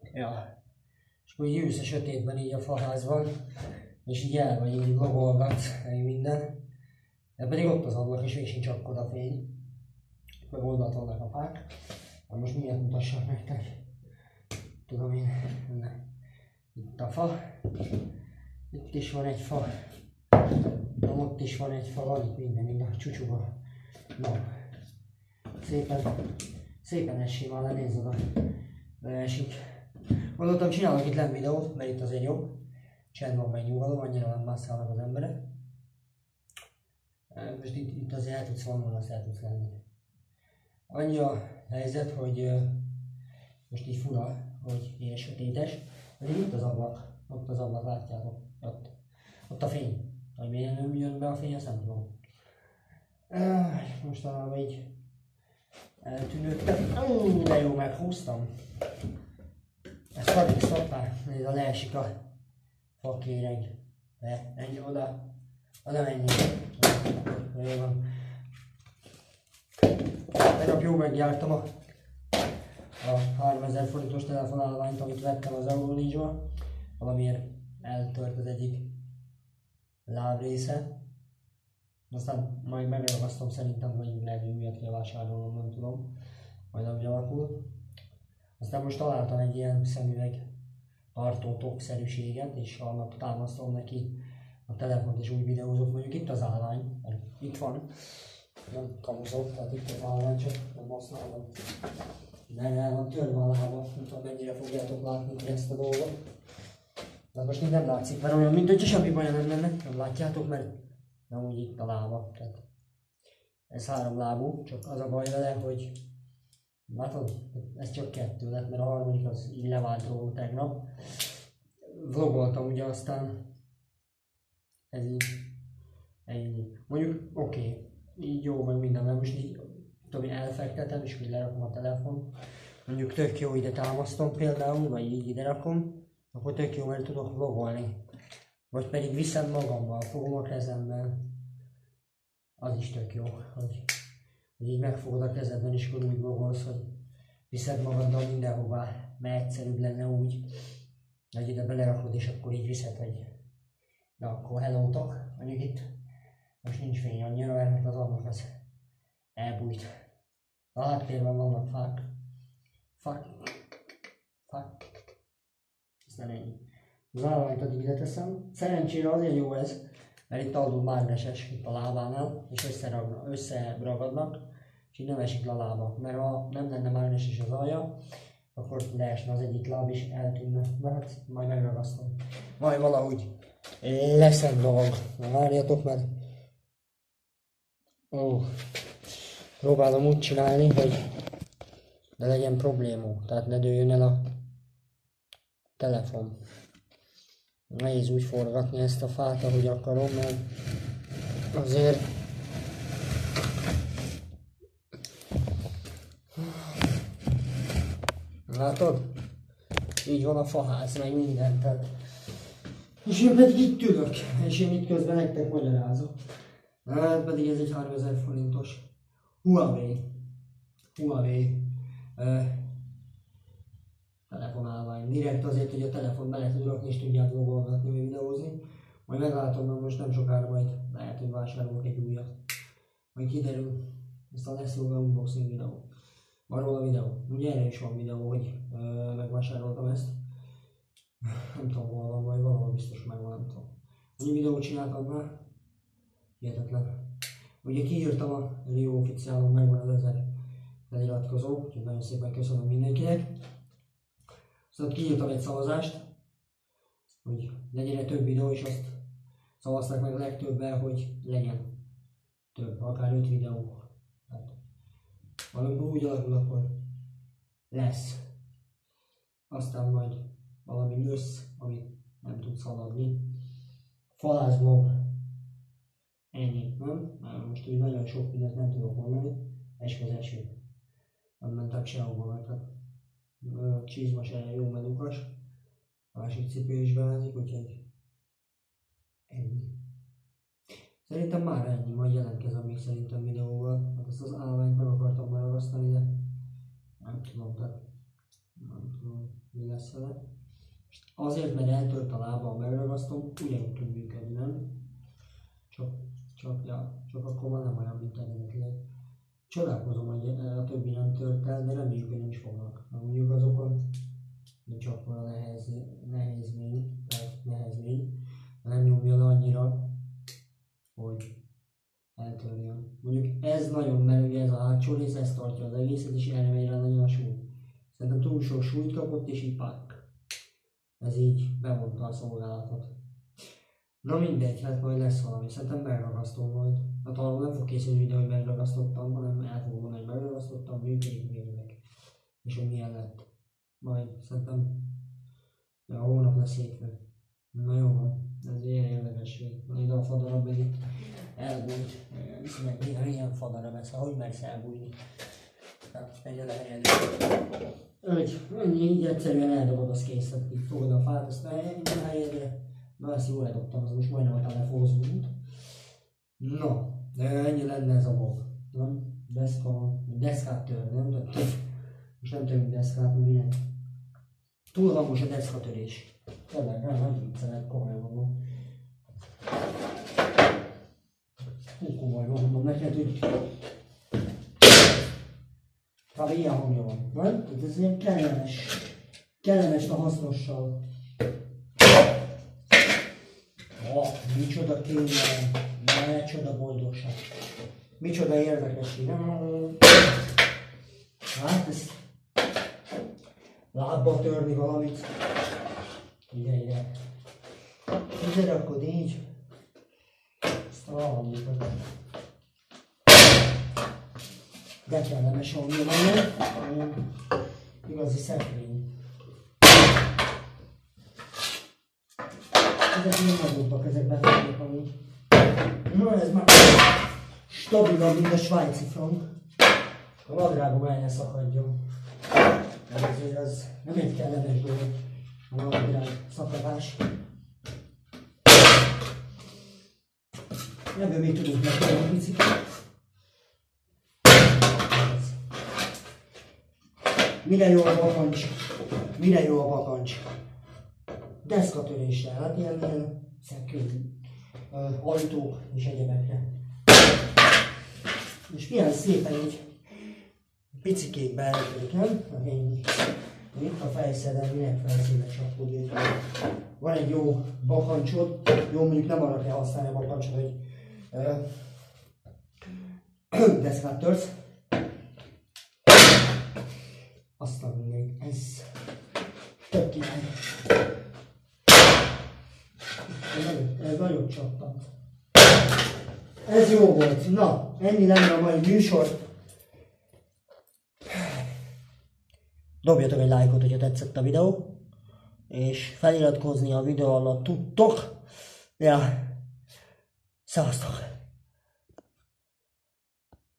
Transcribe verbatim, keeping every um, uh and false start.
Ja. És akkor így ülsz a sötétben így a faházban, és így el vagy, így vlogolgatsz, meg minden. De pedig ott az ablak, és még sincs akkora fény. Meg oldalt vannak a fák. Na most miért mutassam nektek? Tudom én, ne. Itt a fa. Itt is van egy fa. Na, ott is van egy fa, van itt minden, mind a csúcsúba. Na. Szépen, szépen essél már, lenézz oda. Leesik. Gondoltam, csinálok itt lenn videót, mert itt azért jobb. Csend van, meg nyugalom, annyira nem mászkálnak az emberek. Most itt, itt azért el tudsz vonulni, azt el tudsz lenni. Annyi a helyzet, hogy most így fura, hogy ilyen sötétes, de itt az ablak, ott az ablak, látjátok, ott, ott a fény. Hogy miért nem jön be a fény, azt nem tudom. Mostanában így eltűnődtem, de jó, meghúztam. Ez fadik szoppá, nézd, a leesik a fakéreg. Le, menj oda, oda menj. Jó van. Tegnap jó megjártam a, a háromezer forintos telefonállományt, amit vettem az Euroninja. Valamiért eltört az egyik lábrésze. Aztán majd megragasztom, szerintem, hogy lehet, hogy újat kell vásárolnom, nem tudom. Majd ahogy alakul. Aztán most találtam egy ilyen szemüveg tartó tokszerűséget, és annak támasztom neki a telefont, és úgy videózok. Mondjuk itt az állvány, itt van. Nem kamuzok, tehát itt az állvány, csak nem használom. De el van törve a lába, nem tudom mennyire fogjátok látni ezt a dolgot. De most így nem látszik, mert olyan, mint hogy semmi baja nem lenne, nem látjátok, mert nem úgy itt a lába. Tehát ez három lábú, csak az a baj vele, hogy látod, ez csak kettő lett, mert a harmadik az így levált róla tegnap. Vlogoltam ugye, aztán ez így, ennyi. Mondjuk oké, okay, így jó meg minden, mert most így tudom, én elfektetem, és úgy lerakom a telefon. Mondjuk tök jó, ide támasztom például, vagy így ide rakom, akkor tök jó, mert tudok vlogolni. Vagy pedig viszem magammal, fogom a kezemmel. Az is tök jó, hogy, hogy így megfogod a kezedben, és akkor úgy vlogolsz, hogy viszed magaddal mindenhová, mert egyszerűbb lenne úgy, hogy ide belerakod, és akkor így viszed, hogy na akkor hellótok, mondjuk itt most nincs fény annyira, mert az ablak az elbújt. A háttérben vannak fák. Fák. Fák. Ez nem ennyi. Az állványt addig ide teszem. Szerencsére azért jó ez, mert itt alul mágneses itt a lábánál, és összeragadnak, és így nem esik le a lába. Mert ha nem lenne mágneses az alja, akkor leesne az egyik láb és eltűnne. De hát majd megragasztom. Majd valahogy leszem dolog. Na várjatok, mert ó, próbálom úgy csinálni, hogy ne legyen problémó, tehát ne dőljön el a telefon. Nehéz úgy forgatni ezt a fát, ahogy akarom, mert azért látod? Így van a faház, meg minden, tehát és én pedig itt ülök, és én itt közben nektek magyarázok. Hát pedig ez egy háromezer forintos Huawei Huawei uh, telefonálvány. Direkt azért, hogy a telefon bele tud rakni és tudják vlogolgatni, vagy videózni. Majd meglátom, hogy most nem sokára majd lehet, hogy vásárolok egy újat. Majd kiderül, aztán lesz róla unboxing videó. Van róla videó. Ugye erre is van videó, hogy uh, megvásároltam ezt. Nem tudom, hol van, majd valahol biztos megvan, nem tudom. Annyi videót csináltam már. Hihetetlen. Ugye kiírtam a Rio Officialon, megvan az ezer feliratkozó, úgyhogy nagyon szépen köszönöm mindenkinek. Szóval kiírtam egy szavazást, hogy legyen több videó, és azt szavazták meg a legtöbben, hogy legyen több, akár öt videó. Hát, valamikor úgy alakul, akkor lesz. Aztán majd valami össz, amit nem tudsz haladni. Falázblog. Ennyi, nem? Már most úgy nagyon sok mindent nem tudok mondani. Esik az eső. Nem mentem sehova, mert hát a csizma se jó, mert lukas. A másik cipő is beázik, úgyhogy ennyi. Szerintem már ennyi, majd jelentkezem még szerintem videóval. Hát ezt az állványt meg akartam már ragasztani, de nem tudom, tehát Nem tudom, mi lesz vele. Azért, mert eltört a lába, megragasztom, ugyanúgy tud működni, nem? Csak, csak, ja, csak akkor már nem olyan, mint eredetileg. Csodálkozom, hogy a többi nem tört el, de reméljük, hogy nem is fognak. Na, mondjuk azokon nincs akkor a nehéz, nehézmény, nehezmény, nem nyomja le annyira, hogy eltörjön. Mondjuk ez nagyon, mert ugye ez a hátsó rész, ez tartja az egészet, és erre megy rá nagyon a súly. Szerintem túl sok súlyt kapott, és így pak. Ez így bemondta a szolgálatot. Na mindegy, hát majd lesz valami. Szerintem megragasztom majd. Hát arról nem fog készülni videó, hogy megragasztottam, hanem el fogom mondani, hogy megragasztottam, működik, mérnek. És hogy milyen lett. Majd szerintem ja, hónap lesz hétfő. Na jó van, ez ilyen érdekesség. Na ide a fadarab meg itt elbújt. Viszont meg néha ilyen fadarab ez, hogy mersz elbújni. Tehát menj el elhelyezni. Úgy, ennyi, így egyszerűen eldobod, az kész, hogy így fogod a fát, azt a helyedre. Na ezt jól eldobtam, az most majdnem a telefonhoz volt. No, de ennyi lenne ez a vlog. Nem? Deszka, deszkát tör, nem? De most nem törünk deszkát, mi minek. Túl hangos a deszkatörés. Tényleg, nem, nem viccelek, komolyan mondom. Hú, komolyan mondom neked, hogy kb. Ilyen hangja van, nem? Ez ilyen kellemes, kellemes a hasznossal. Oh, micsoda kényelem, micsoda boldogság, micsoda érdekesség. Hát ez lábba törni valamit. Ide, ide. Ide rakod így. Ezt a valamit. De kellemes hangja van, olyan igazi szekrény. Ezek ilyen nagyobbak, ezek befogják amúgy. Na ez már stabilabb, mint a svájci frank. A nadrágom el ne szakadjon. Ez azért az nem egy kellemes dolog, a nadrág szakadás. Ebből még tudunk megtenni a picit. Mire jó a bakancs? Mire jó a bakancs? Deszkatöréssel, hát ilyen, ilyen szekrény, uh, ajtók és egyebekre. És milyen szépen így picikékbe eltörik, nem? Hát ennyi. Itt a fejszeden, minek fejszébe csapódik. Van egy jó bakancsod, jó mondjuk nem arra kell használni a bakancsod, hogy uh, deszkát törsz. Aztán mindegy, ez tök király. Ez nagyon csattant. Ez jó volt. Na, ennyi lenne a mai műsor. Dobjatok egy lájkot, hogyha tetszett a videó. És feliratkozni a videó alatt tudtok. Ja, szevasztok!